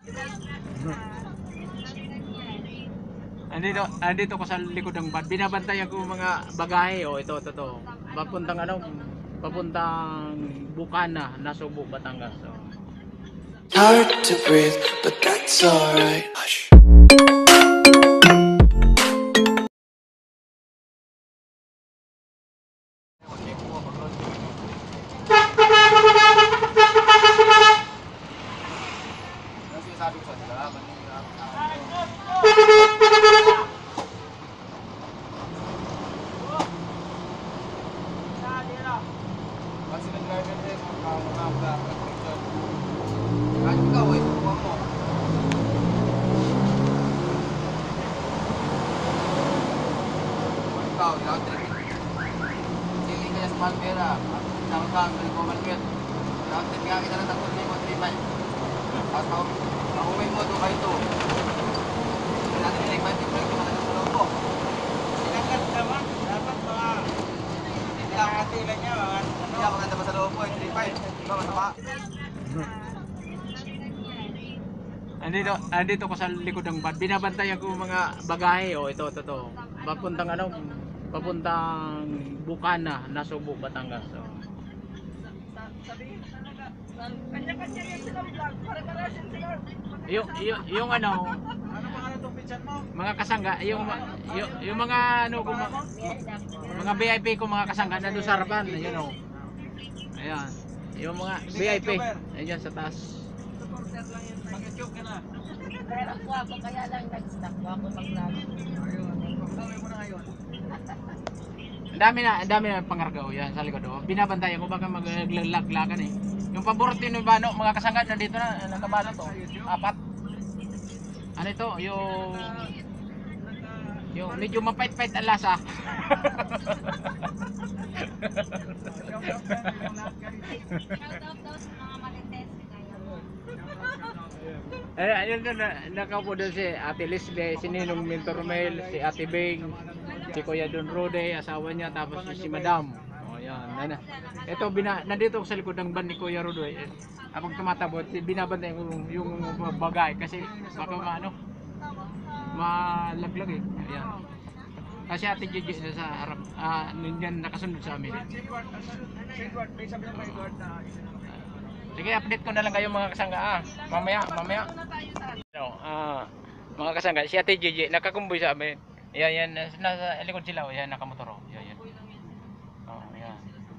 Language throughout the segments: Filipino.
Andito ko sa likod ng van. Binabantayan ko mga bagahe. Oh, ito. Papuntang Bukana, Nasugbu, Batangas. Oh. Hard to breathe, but that's alright. Hush. Andito ko sa likod ng van. Binabantayan ko mga bagahe. Oh, ito. Papuntang Bukana, Nasugbu, Batangas. Oh. Kanya-kanya yan sila vlog, pare-paresin sila. Yung ano Pangalan tong pinsan mo? mga kasangga, yung mga ano ko mga VIP ko mga kasangga na doon sa harapan, yun oh. Ayan. Yung mga VIP, ayan sa taas. Supporter lang yun. Mag-YouTube ka na. Pero ako kaya lang nag-stop ako mag-vlog. Ayun, gawin mo na ngayon. Ang dami na pangargaw yan sa likod oh. Binabantayan ko baka maglaglagan eh. Yung paborito ni Bano, mga kasangga nandito na nakabalot oh. 4. Ano ito? Yung medyo mapait-pait ang lasa. Ayun na nakaupo doon si Ate Lisbe, si Ninong Mintormel, si Ate Bing, si Kuya Don Rode, asawa niya, tapos si Madam. Oh, yan. Ito nandito ako sa likod ng van ni Kuya Rodoy. Habang tumatabot, binabantayan ko yung bagay kasi baka malaglag eh. Ayan. Kasi Ate Gigi sa harap, nandiyan nakasunod sa amin. Sige, update ko na lang kayo mga kasangga mamaya. Mga kasangga, si Ate Gigi nakakumboy sa amin. Yan, nasa likod sila, yan nakamotor. Yan. Oh, yan.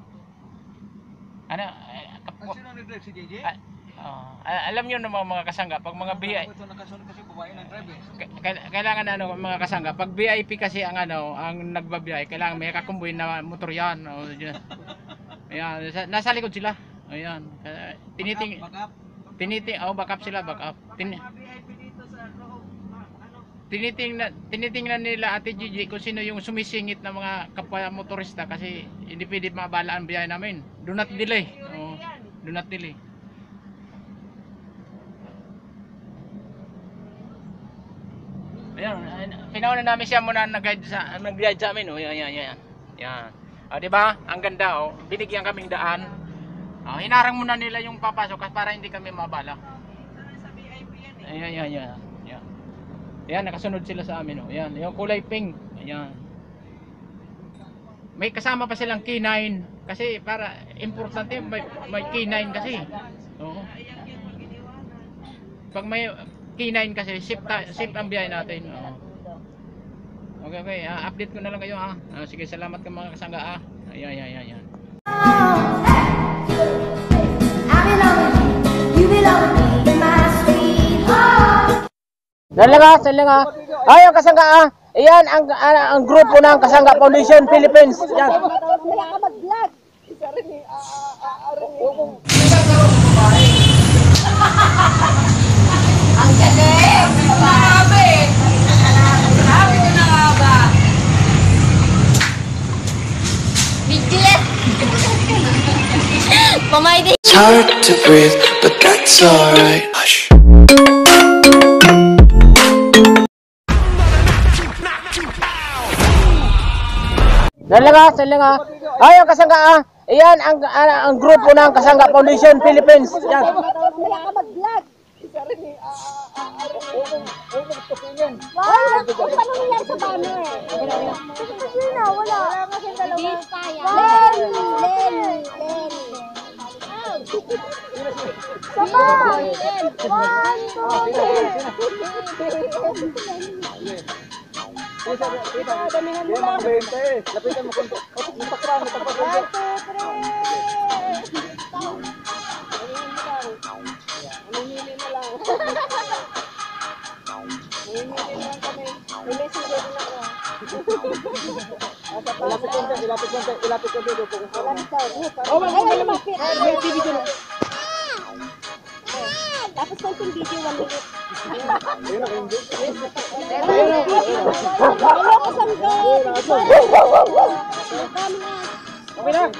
Ano? Sino nag-drive si JJ? Alam niyo naman mga kasangga, pag mga VIP Ito nakasunod kasi babae nag-drive kailangan mga kasangga, pag VIP kasi ang nagbabiyay, kailangan may kakumboy na motor yan. Ayan, nasa likod sila. Ayan. Backup sila. Tinitingnan nila Ate Gigi kung sino yung sumisingit na mga kapwa motorista kasi hindi pwede mabala ang biyahe namin. Do not delay. Do not delay. Ayan, pinauna namin siya muna nag-guide sa amin. Oh, yan. Di ba? Ang ganda oh. Binigyan kaming daan. Hinarang muna nila yung papasok para hindi kami mabala. Ayan. Ayan, nakasunod sila sa amin oh. Ayan, yung kulay pink. Ayan. May kasama pa silang K9 kasi para importante may K9 kasi. Oo. Pag may K9 kasi safe ang biyahe natin. Oo. Okay. Update ko na lang kayo sige, salamat ka mga kasangga Ayan. Dalaga. Ayun kasangga Ayan ang grupo ng Kasangga Foundation Philippines. Yan. Wala ka mag-vlog. Isa rin ni ang galing! Grabe! Grabe ko na nga ba? Biglet! Pamaydi! It's hard to breathe, but that's alright. Hush. Dalaga. Ayun kasangga Ayan ang grupo ng Kasangga Foundation Philippines. Yan. Wala ka mag-vlog. Isa rin ni Wow, paano nangyari sa banner eh? Hindi na, wala. Wala kasi dalawa. Hindi kaya. Lenny. Sama! 1, 2, 3. Damihan mo lang. Lapitan mo kunti. Yung pakran, may tapos. 1, 2, 3. Mamimili na lang. Mamimili na lang kami. May message din ako. Ilapit konti. Ilapit daw. Oh, ay, lumapit. May TV dyan. Tapos konting video, 1 minute. Hello, kasangga. Okay na.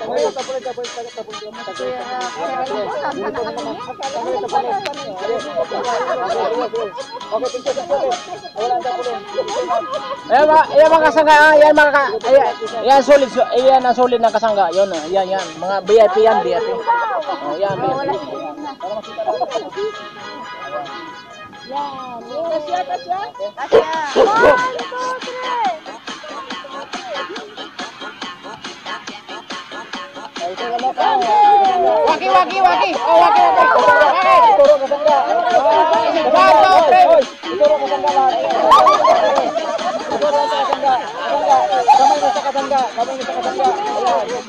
Ayan mga kasangga, ayan solid, ayan ang solid ng kasangga, yun, yan, mga VIP yan, VIP. Oh, yan, VIP. Yan. Kasya. 1, 2, 3. Waki. Oh, waki. Ituro kasangga. Ituro kasangga lahat. Kamay mo sa kasangga. Ayan.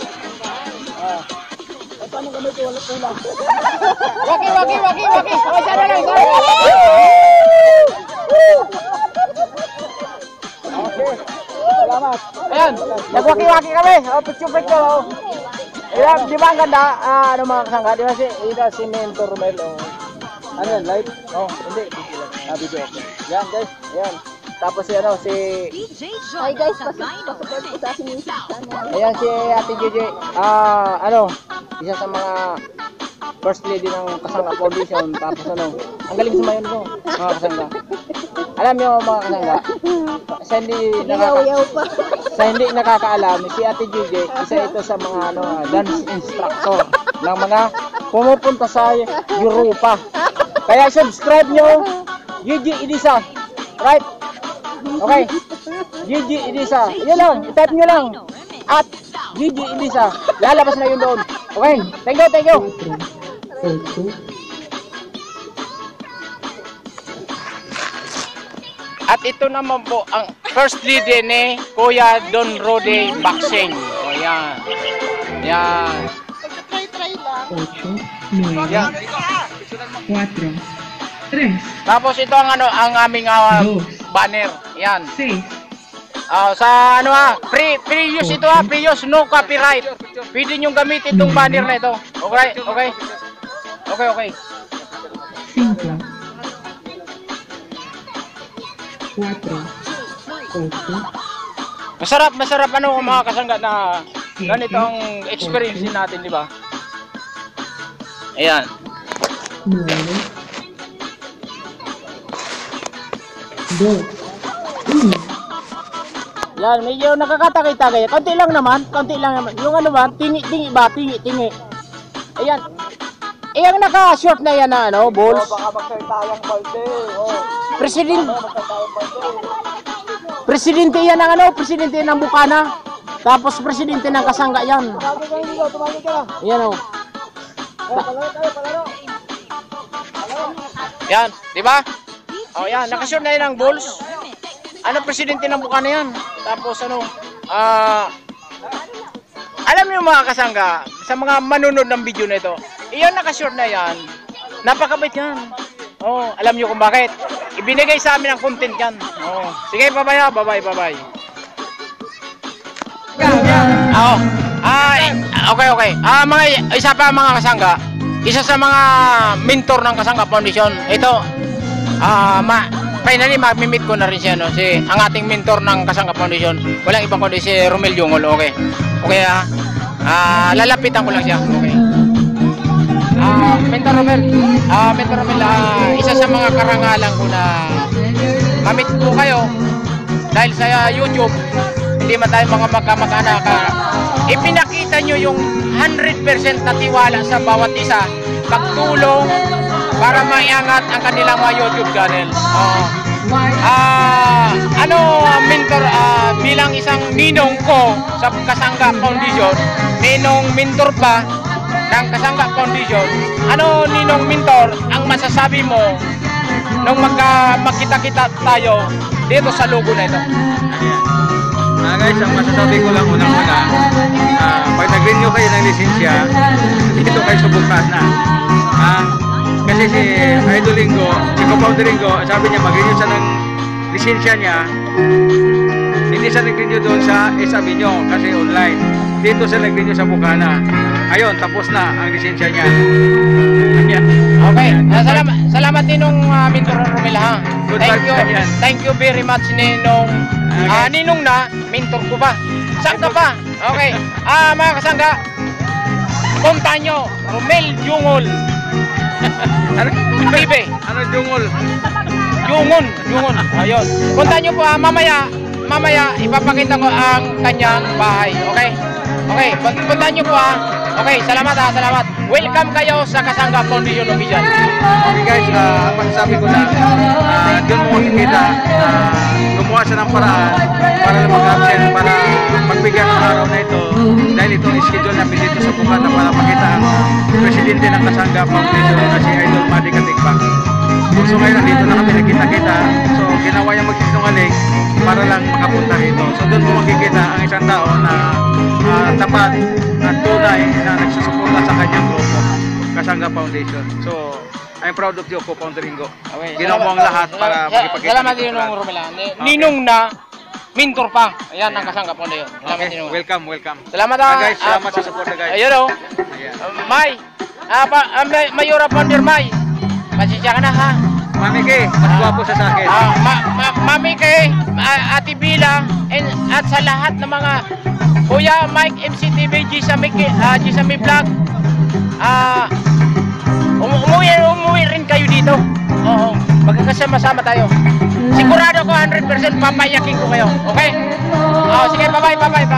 Paano gamay ito? Walang kulang. Waki. Oh, sana lang. Okay. Salamat. Ayan, nagwaki-waki kami. Oh, picture. Oh. Ayan, di ba ang ganda? Ano mga kasangga? Di ba si Mentor Romel? Oh. Ano yan? Live? Oh, hindi. Video. Okay. Yan, guys. Ayan. Tapos si Hi guys, pasupport ko sa aking music channel. ayan si Ate JJ. Isa sa mga first lady ng Kasangga Foundation. Tapos ang galing sumayon ko, mga kasangga. Alam niyo mga kasangga, sa hindi nakakaalam, si Ate JJ, isa ito sa mga dance instructor ng mga pumupunta sa Europa. Kaya subscribe nyo, JJ Idisa. Right? Okay. Gigi Idisa. Yun lang. I-type nyo lang. At Gigi Idisa. Lalabas na yun doon. Okay. Thank you. At ito naman po ang first lady ni Kuya Don Rode Boxing. O yan. Yan. Try lang. 8, 9, Yan. 4, 3, Tapos ito ang ang aming banner. Yan. 6, Sa free use ito free use, no copyright. Pwede nyo gamitin itong banner na ito. Okay. 5, 4, 8, Masarap mga kasangga na ganito ang experience natin, di ba? Ayan. 9, 2, 1. Yan, medyo nakakatakay-takay. Konti lang naman. Yung tingi. Ayan. Yung naka-short na yan na balls. Baka magsaitayang balde. Presidente yan ng presidente ng Bukana. Tapos presidente ng Kasangga yan. Tumagi ka. Yan Palaro. Yan, di ba? Oh, yan, naka-short na yan ng balls. Presidente ng Bukana yan. Tapos alam niyo mga kasangga, sa mga manunod ng video na ito, iyan naka-short na yan, napakabait yan. Oh, alam niyo kung bakit? Ibinigay sa amin ang content yan. Oh, sige, bye-bye. Okay. Mga isa pa mga kasangga, isa sa mga mentor ng Kasangga Foundation. Ito, finally mamimit ko na rin siya, ang ating mentor ng Kasangga Foundation. Walang ibang kundi si Romel Jungol. Okay, lalapitan ko lang siya. Okay. Mentor Romel, isa sa mga karangalan ko na mamit ko kayo dahil sa YouTube. Hindi man tayo mga magkamag-anak. Ipinakita nyo yung 100% na tiwala sa bawat isa, pagtulong para maiangat ang kanilang mga YouTube channel. Ano, mentor, bilang isang ninong ko sa Kasangga Foundation, ninong mentor pa ng Kasangga Foundation, ano, ninong mentor, ang masasabi mo nung magkita-kita tayo dito sa logo na ito? Guys, ang masasabi ko lang unang-una, pag nag-renew kayo ng lisensya, dito kayo subukan na. Kasi si Idol Lingo, si Co-Founder Lingo, sabi niya mag-renew siya ng lisensya niya. Hindi siya nag-renew doon sa Avenue kasi online. Dito siya nag-renew sa Bukana. Ayun, tapos na ang lisensya niya. Okay, salamat ninong Mentor Romel ha. Good luck sa yan. Thank you very much ninong. Ninong na, mentor ko pa. Saan ka pa? Okay. Mga kasangga, punta nyo, Romel Jungol. Bibe. Ano Jungol? Jungon. Ayun. Punta nyo po mamaya ipapakita ko ang kanyang bahay. Okay? Okay, punta nyo po Okay, salamat. Welcome kayo sa Kasangga Foundation Official. Okay guys, ang masasabi ko lang, doon mo makikita, gumawa siya ng paraan para mag-absent, para pagbigyan ng araw na ito, dahil ito schedule namin dito sa Bukana para makita ang presidente ng Kasangga Foundation na si Idol Madi Katigbak. So ngayon nandito na kami nagkita-kita, so ginawa niya magsisinungaling para lang makapunta rito. So doon mo makikita ang isang tao na tapat at tunay na nagsusuporta sa kanyang grupo, Kasangga Foundation. So I'm proud of you, Co-Founder Ringo. Okay, ginawa mo ang lahat para makipagkita. Salamat din nung Romela. Ninong na mentor pa. Ayan ang Kasangga Foundation. Salamat din. Welcome. Salamat guys, salamat sa support guys. Ayun oh. May Mayora Founder May. Pasensya ka na ha. Mami Kay, mas gwapo sa akin. Mami Kay, Ate Bila, at sa lahat ng mga Kuya Mike, MCTV, Gisami Vlog. Umuwi rin kayo dito. Oo, magkakasama-sama tayo. Sigurado ko 100% papayakin ko kayo. Okay? Sige, bye-bye.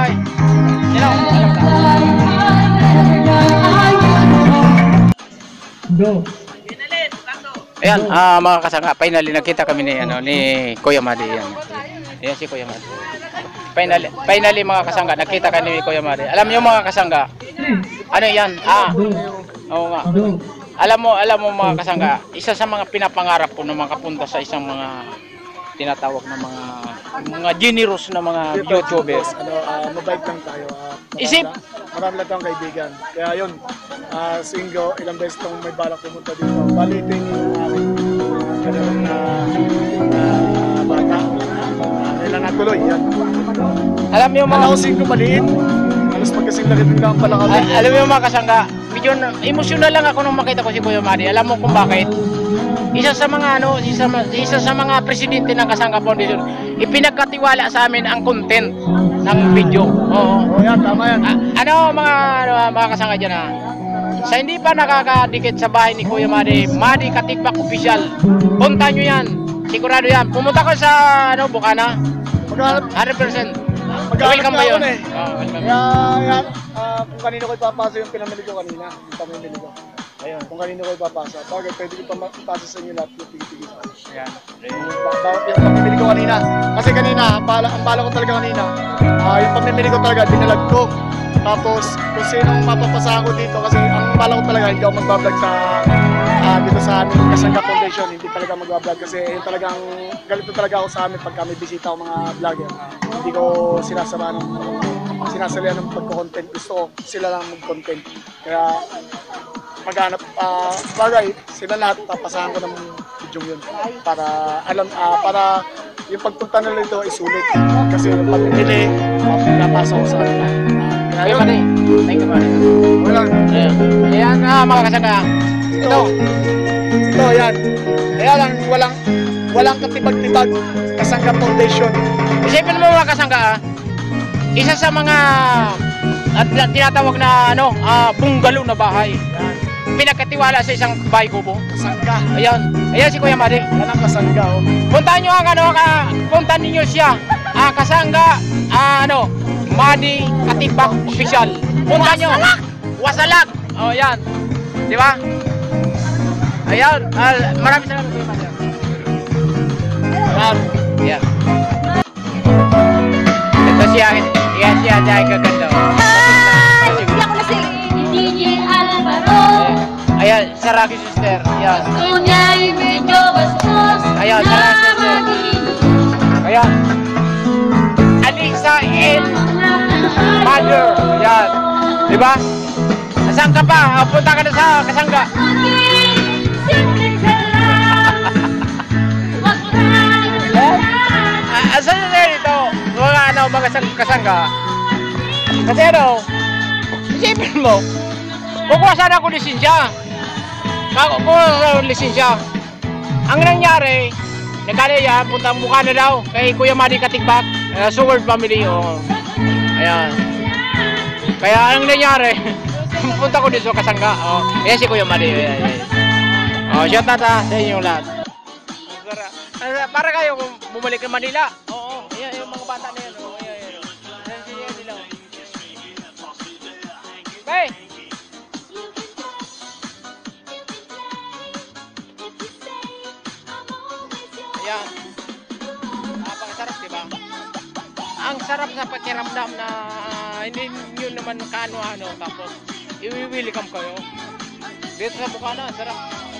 Go. Ayan, mga kasangga, finally nakita kami ni Kuya Madi. Ayan si Kuya Madi. Finally mga kasangga, nakita kami ni Kuya Madi. Alam niyo mga kasangga, ano yan? Oo nga. Alam mo mga kasangga, isa sa mga pinapangarap ko na makapunta sa isang mga tinatawag na mga generous na mga YouTubers. Mabait lang tayo. Marami lang tayong kaibigan. Kaya yun, Singo, ilang beses itong may balak pumunta dito. Bali, ito yung aking bata. Kailan natuloy, yan. Alam niyo mga... Alam ko Singo maliit. Halos pagkasing laki din ka pala kami. Alam mo mga kasangga, medyo emosyonal lang ako nung makita ko si Kuya Madi. Alam mo kung bakit? Isa sa mga presidente ng Kasangga Foundation, ipinagkatiwala sa amin ang content ng video. Oo. Yan, tama yan. Mga kasangga dyan sa hindi pa nakakadikit sa bahay ni Kuya Madi Katigbak Official, punta nyo yan. Sigurado yan. Pumunta ko sa Bukana. 100%. Welcome kayo. Kaya kung kanino ko ipapasa yung pinamili ko kanina, yung pamimili ko. Ayun, kung kanino ko ipapasa. Bagay, pwede ko ipapasa sa inyo lahat yung tigil-tigil. Ayan. Yung pamimili ko kanina. Kasi kanina, ang bala ko talaga kanina, yung pamimili ko talaga, dinalag ko. Tapos, kung sinong mapapasahan ko dito, kasi ang bala ko talaga, hindi ako magbablog sa dito sa aming Kasangga Foundation. Hindi talaga magbablog kasi yung talagang, galito talaga ako sa amin pag kami bisita ako mga vlogger. Hindi ko sinasalihan ng pagko-content. Gusto ko sila lang mag-content. Kaya maghanap bagay sila lahat, papasahan ko ng video yun para para yung pagpunta nila dito ay sulit kasi yung pamimili mapapasa ko sa kanila. Kaya yun. Thank you, Madi. Wala. Ayan mga kasangga. Ito yan. Kaya lang walang katibag-tibag Kasangga Foundation. Isipin mo mga kasangga, isa sa mga tinatawag na bungalow na bahay. Pinagkatiwala sa isang bahay kubo. Kasangga. Ayan si Kuya Madi. Yan ang Kasangga. Puntahan nyo puntahan ninyo siya. Kasangga, Madi Katigbak Official. Puntahan nyo. Wasalak. Yan. Di ba? Ayan, maraming salamat Kuya Master. Ayan. Ito siya, siya gaganda. Hindi ako lasing. DJ Alvaro. Ayan, Saraki sister. Ayan. Tunya'y medyo bastos. Ayan, Saraki sister. Ayan. Alisa and Mother. Ayan. Diba? Nasaan ka pa? Punta ka na sa Kasangga. Asan na dito? Mga Kasangga. Kasi isipin mo, kukuha sana ako lisensya. Kukuha ako lisensya. Ang nangyari, nagkala yan, puntang mukha na daw kay Kuya Madi Katigbak, Seward family. Ayan. Kaya ang nangyari, punta ko dito sa Kasangga. Ayan si Kuya Madi. Shout out sa inyong lahat. Para kayo kung bumalik ng Manila. Oo, ayan yung mga bata na yan. Ayan. Ayan nila. Okay. Ayan. Napakasarap, diba? Ang sarap sa pakiramdam na hindi nyo naman kaano-ano. Tapos, i-welcome kayo. Dito sa Bukana, sarap.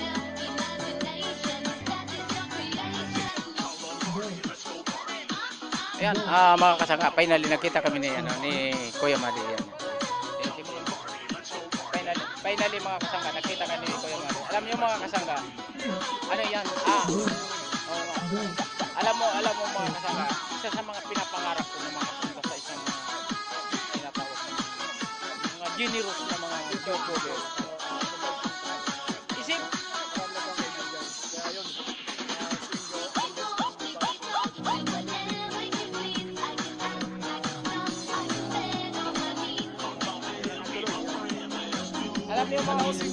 Ayan, mga Kasangga, finally nakita kami ni Kuya Madi. Ayan. Finally mga Kasangga, nakita kami ni Kuya Madi. Alam niyo mga Kasangga, ano yan? Alam mo mga Kasangga, isa sa mga pinapangarap ko na mga Kasangga sa isang tinatawag mga generous na mga YouTuber. Isip, alam niyo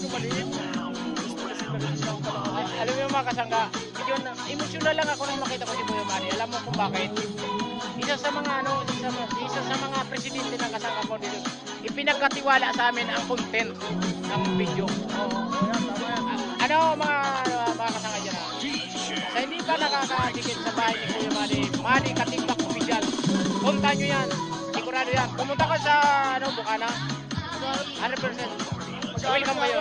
mga Kasangga, emotional lang ako nang makita ko si Kuya Madi. Alam mo kung bakit? Isa sa mga presidente ng Kasangga ko dito, ipinagkatiwala sa amin ang content ng video. Mga Kasangga dyan. Sa hindi pa nakakadikit sa bahay ni Kuya Madi Katigbak Official. Punta nyo yan. Sigurado yan. Pumunta ka sa Bukana. 100%. Welcome kayo.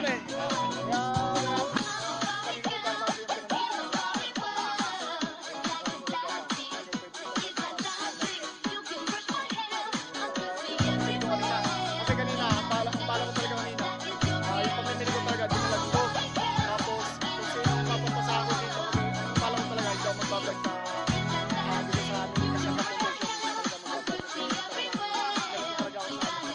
Kasi kanina, ang bala ko talaga kanina. Yung pamimili ko talaga, dinalag ko. Tapos, kung sino mapapasa ako dito, kasi ang bala ko talaga, hindi ako magbablog sa dito sa amin, kasi ang foundation, talaga ako sa amin.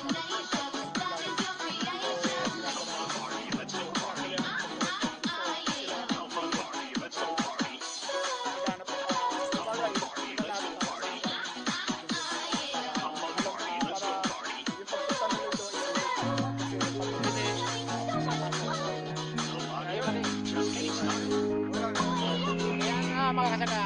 Mga Kasangga.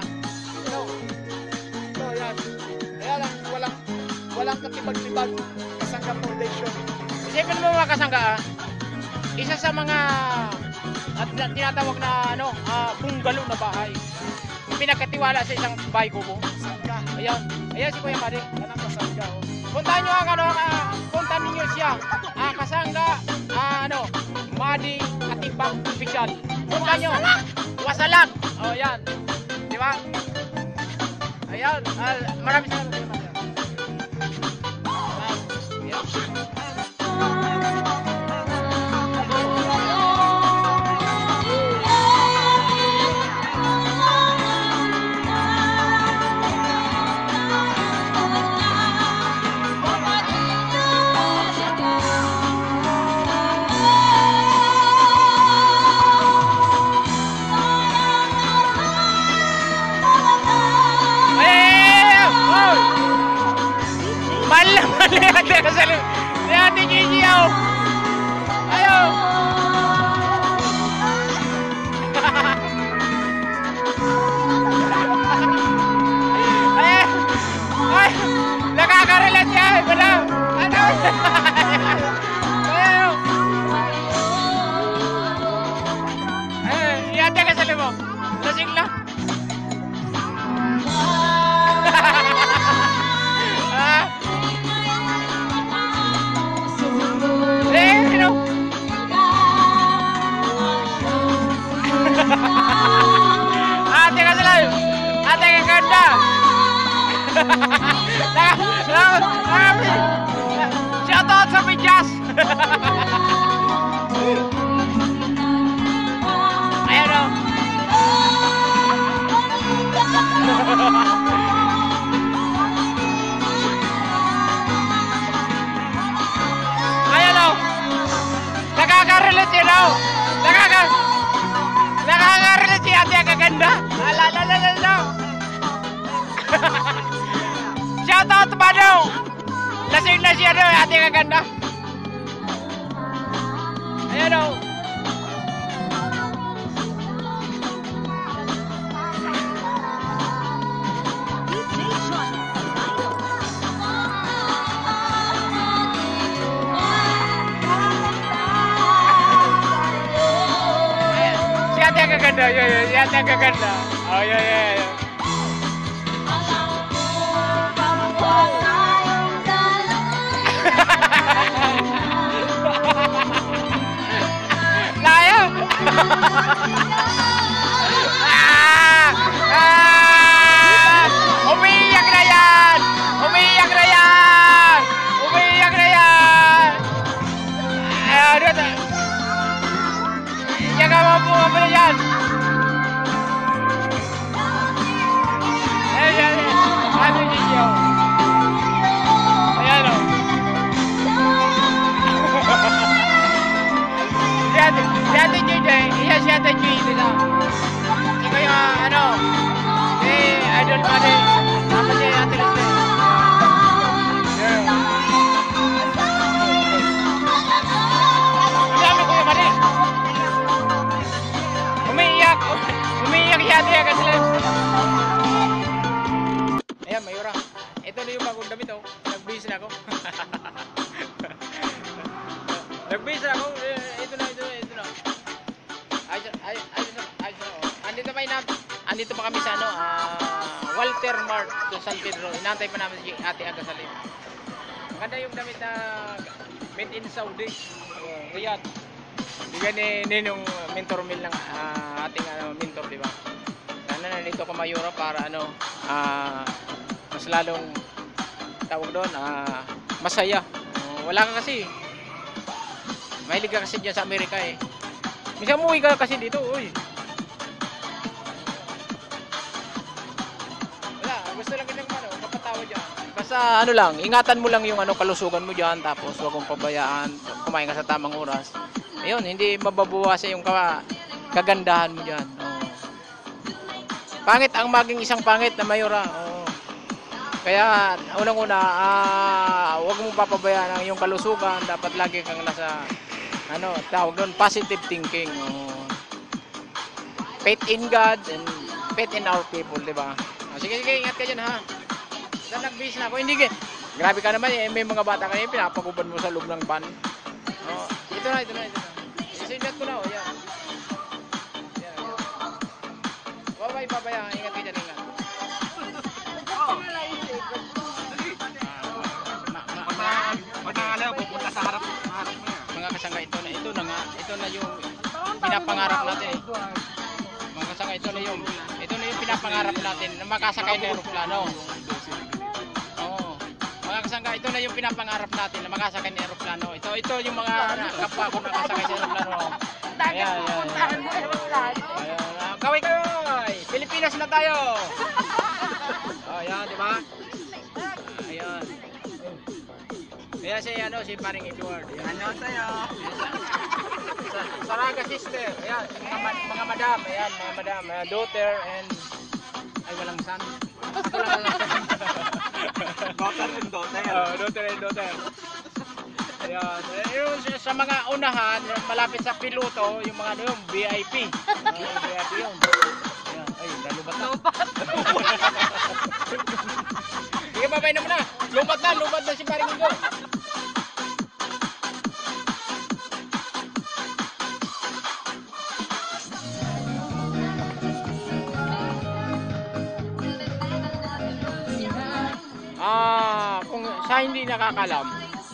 So, yan. Kaya lang, walang katibag-tibag Kasangga Foundation. Isipin mo mga Kasangga, isa sa mga tinatawag na bungalow na bahay. Pinagkatiwala sa isang bahay kubo. Kasangga. Ayan si Kuya Madi. Yan ang Kasangga. Puntahan nyo puntahan ninyo siya. Kasangga, Madi Katigbak Official. Puntahan nyo. Wasalag. Yan. Di ba? Ayan. Maraming salamat Kuya Madi. Mali Shout out sa Pijas! Ayan o. Ayan o. Nakaka-relate yun o. Nakaka-relate si ate ang kaganda. Alalalala. Shout out Mano. Lasing na siya no, ate ang kaganda. Ayan o. Si ate ang kaganda. Si ate ang kaganda. Oh, yeah. Laya! Umiiyak na yan! Umiiyak na yan! Umiiyak na yan! Ano ito? Iyak mo po na yan! Ayan. Ano ninyo? Ayan o. Si Ate JJ, si Ate JJ na. Ikaw yung ano, idol pa rin. Tapos si Ate Lisbeth. Sabi ko yung mali. Umiiyak si Ate agad sila. Ayan, Mayura. Ito na yung bagong damit oh. Nag-base na ako. Nag-base na ako. Ito na. Andito pa kami sa ano, Walter Mart to San Pedro. Inantay pa namin si Ate Agasalin. Maganda yung damit na made in Saudi. Riyadh. Bigyan ni Ninong mentor meal ng ating mentor, di ba? Sana nandito ko Mayura para ano, mas lalong tawag doon, masaya. Wala ka kasi. Mahilig ka kasi dyan sa Amerika eh. Minsan umuwi ka kasi dito, uy. Wala, gusto lang kitang mapatawa dyan. Basta ano lang, ingatan mo lang yung kalusugan mo dyan, tapos huwag mong pabayaan, kumain ka sa tamang oras. Ayun, hindi mababawasan yung kagandahan mo dyan. Pangit ang maging isang pangit na Mayura. Kaya unang-una, huwag mong papabayaan ang iyong kalusugan. Dapat lagi kang nasa tawag doon, positive thinking. Faith in God and faith in our people, di ba? Sige, ingat ka dyan ha. Saan nag-base na ako? Hindi, grabe ka naman eh. May mga bata kanina, pinapaguban mo sa loob ng van. Ito na. Isinat ko na, yan. Bye-bye, ingat ka dyan, ingat. Pupunta sa harap mo. Mga kasangga, ito na yung pinapangarap natin. Mga kasangga, ito na yung pinapangarap natin na makasakay ng eroplano. Mga kasangga, ito na yung pinapangarap natin na makasakay ng eroplano. Ito yung mga kapwa ko nakasakay sa eroplano. Ayan. Kaway! Pilipinas na tayo! Ayan, di ba? Ayan. Ayan si paring Edward. Ano sa'yo? Saraga sister. Ayan, mga madam. Ayan, mga madam. Daughter and... Ay, walang son. Daughter and daughter. Daughter and daughter. Ayan. Sa mga unahan, malapit sa piloto, yung mga yung VIP. VIP yun. Ayan. Ay, nalubat na. Sige, babay na muna. Lumat na si paring Edward. Kung sa hindi nakakalam,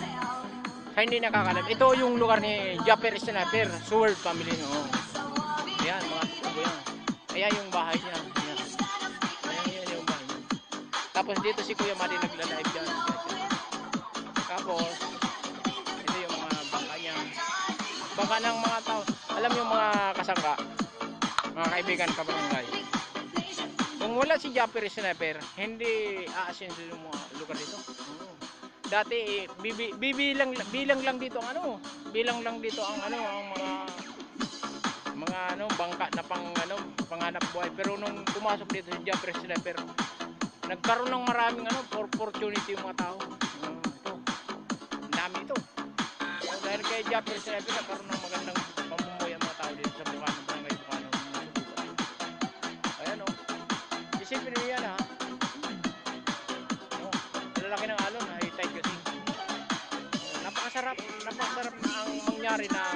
ito yung lugar ni Japper Sniper, Sword family. Ayan, mga tubo yan. Ayan yung bahay niya. Ayan yung bahay niya. Tapos dito si Kuya Mari nagla-live dyan. Tapos, ito yung mga bangka niya. Bangka ng mga tao. Alam yung mga kasangka, mga kaibigan kabarangay. Kung wala si Japper Sniper, hindi aasenso yung mga lugar dito. Dati bilang lang dito ang ano, bilang lang dito ang ano, ang mga ano bangka na panganap buhay. Pero nung pumasok dito si Japper Sniper, nagkaroon ng maraming ano, opportunity yung mga tao. Ito. Ang dami ito. So, dahil kay Japper Sniper nagkaroon ng magandang pamumuhay ang mga tao dito sa Bukano, Barangay Bukano. Ayan o. Isipin niyo yan ha. Lalaki ng alon, high tide kasi. Napakasarap na ang mangyari na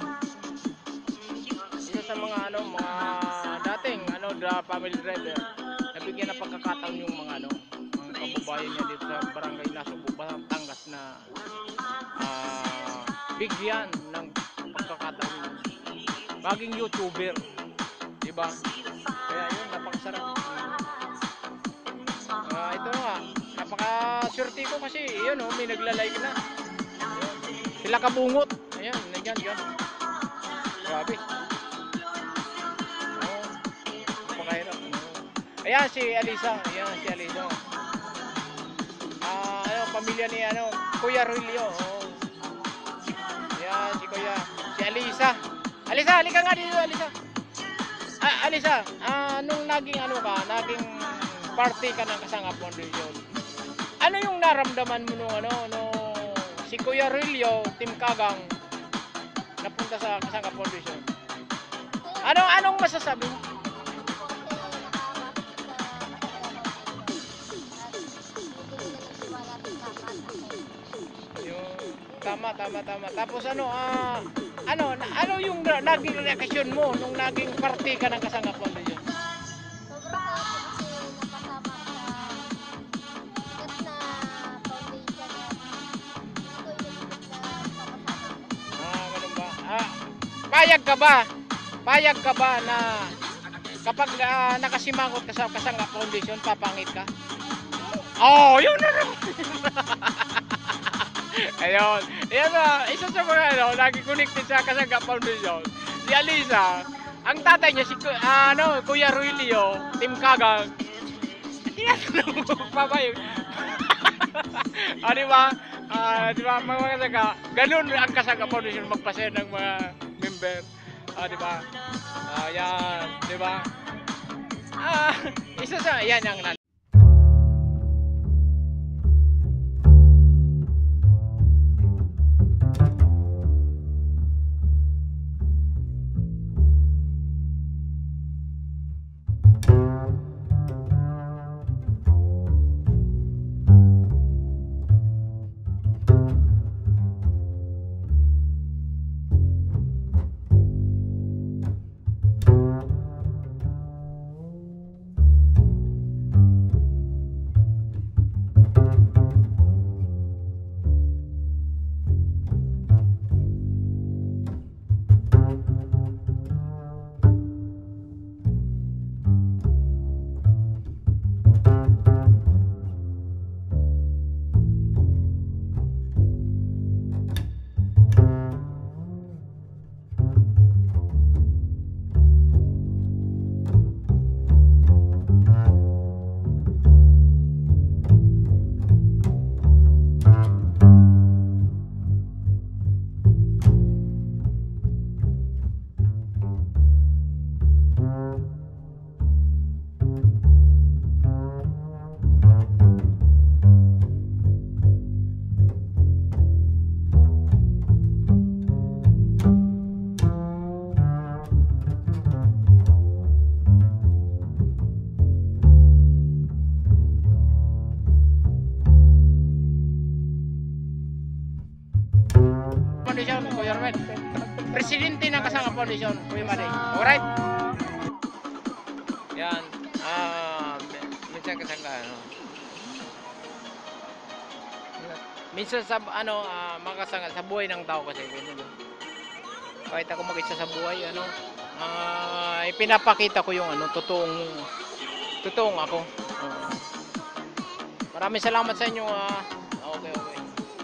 isa sa mga ano, mga dating ano, the family driver, nabigyan ng pagkakataon yung mga ano, mga kababayan niya dito sa Barangay Nasubo, Batangas na bigyan ng pagkakataon maging YouTuber, diba? Kaya yun, napakasarap. Ito nga, napaka-swerte ko kasi yun oh, may nagla-like na. Sila kabungot. Ayan, nandiyan, yan. Grabe. Oh, napakahirap. Ayan si Alisa. Ayan si Alisa. Ano, pamilya ni ano, Kuya Ruilio. Oh. Ayan si Kuya. Si Alisa. Alisa, halika nga dito, Alisa. Alisa, nung naging ano ka, naging party ka ng Kasangga Foundation. Ano yung naramdaman mo nung ano, nung si Kuya Ruilio, Team Kagang napunta sa Kasangga Foundation? Anong masasabi mo? Tama. Tapos ano yung naging reaksyon mo nung naging party ka ng Kasangga Foundation? Payag ka ba na kapag nakasimangot ka sa Kasangga Foundation, papangit ka? Oh, yun na rin. Ayun na, isa sa mga ano, lagi connected sa Kasangga Foundation, si Alisa. Ang tatay niya si Kuya Ruilio, Team Kagang. Tinatanong mo pa ba yun? Diba? Diba mga Kasangga, ganun ang Kasangga Foundation magpasaya ng mga member. Diba? Yan, diba? Isa sa, yan ang Foundation, Kuya Romel. Presidente ng Kasangga Foundation, Kuya Mari. Alright? Yan. Minsan Kasangga, ano. Minsan sa, mga Kasangga, sa buhay ng tao kasi. Kahit ako mag-isa sa buhay, ipinapakita ko yung, totoong ako. Maraming salamat sa inyo. Okay, okay.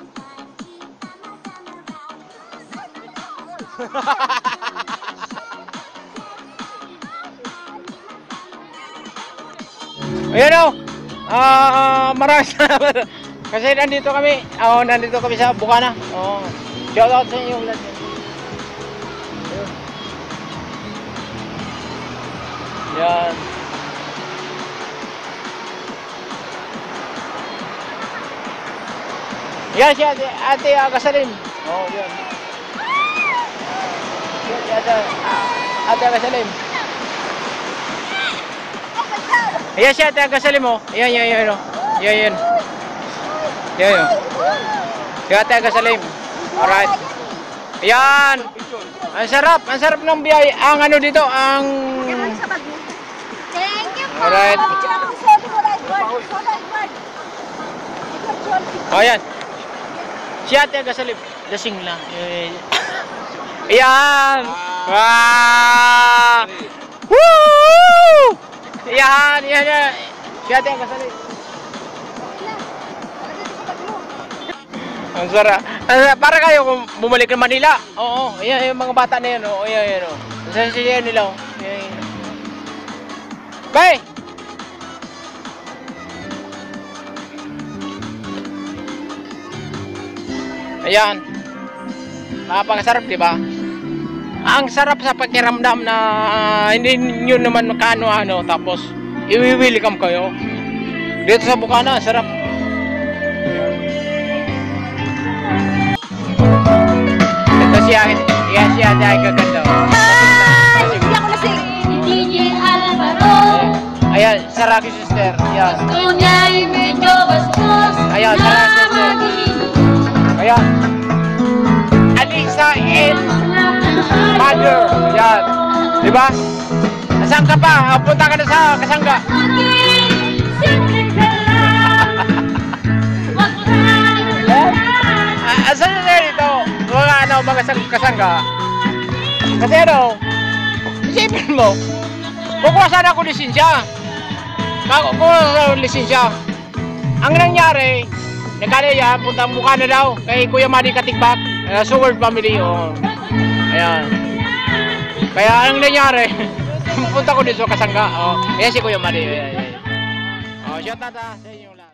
Ayan o. Maraming salamat. Kasi nandito kami. Nandito kami sa Bukana. Shout out sa inyo lahat. Yan. Yan si Ate Agasalim. Yan. Ate Agasalim. Ayan si Ate Agasalim mo. Ayan. Yan. Si Ate Agasalim. Alright. Ayan. Ang sarap ng biyay. Ang ano dito, ang... Thank you po. Alright. Ayan. Si Ate Agasalim. Lasing lang. Ayan. Woo! Ayan. Si Ate Agasalim. Ang sarap. Para kayo kung bumalik ng Manila. Oo. Ayan yung mga bata na yan. Ayan. Sasasiyan nila. Ayan. Bye! Ayan. Napakasarap, di ba? Ang sarap sa pakiramdam na hindi nyo naman makano-ano tapos i-welcome kayo. Dito sa Bukana, sarap. Ito siya ay gaganda. Hindi ako lasing. Ayan, Saraki sister. Ayan. Ayan, Saraki sister. Ayan. Alisa and mother. Ayan. Diba? Nasaan ka pa? Punta ka na sa Kasangga. Asan na dito? Mga Kasangga. Kasi isipin mo, kukuha sana ako lisensya. Ang nangyari, nagkala puntang Bukana daw kay Kuya Madi Katigbak, Seward family. Ayan. Kaya ang nangyari, punta ko dito sa Kasangga. Ayan si Kuya Madi. Shout out sa inyo lahat.